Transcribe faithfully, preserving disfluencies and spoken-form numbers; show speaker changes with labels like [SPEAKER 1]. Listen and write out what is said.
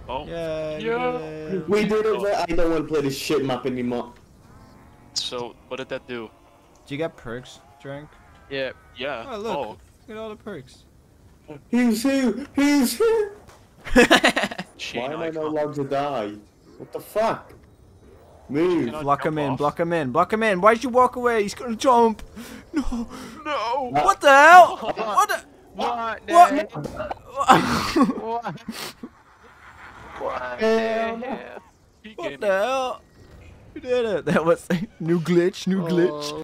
[SPEAKER 1] Oh.
[SPEAKER 2] Yeah.
[SPEAKER 1] Yeah.
[SPEAKER 3] We did it, but I don't want to play this shit map anymore.
[SPEAKER 1] So, what did that do?
[SPEAKER 2] Did you get perks, Drink?
[SPEAKER 4] Yeah.
[SPEAKER 1] Yeah.
[SPEAKER 2] Oh, look.
[SPEAKER 1] Oh.
[SPEAKER 2] Look at all the perks.
[SPEAKER 3] He's here! He's here!
[SPEAKER 1] Chain
[SPEAKER 3] Why am I no
[SPEAKER 1] icon.
[SPEAKER 3] allowed to die? What the fuck? Move!
[SPEAKER 1] Cannot
[SPEAKER 2] Block
[SPEAKER 1] jump
[SPEAKER 2] him in,
[SPEAKER 1] off.
[SPEAKER 2] block him in, block him in. Why'd you walk away? He's gonna jump. No.
[SPEAKER 1] No.
[SPEAKER 2] What the hell? What the?
[SPEAKER 4] What? the
[SPEAKER 2] What?
[SPEAKER 4] hell? What? What? the hell?
[SPEAKER 1] He
[SPEAKER 2] What
[SPEAKER 1] gave
[SPEAKER 2] the
[SPEAKER 1] me-
[SPEAKER 2] hell? You did it. That was new glitch, new glitch.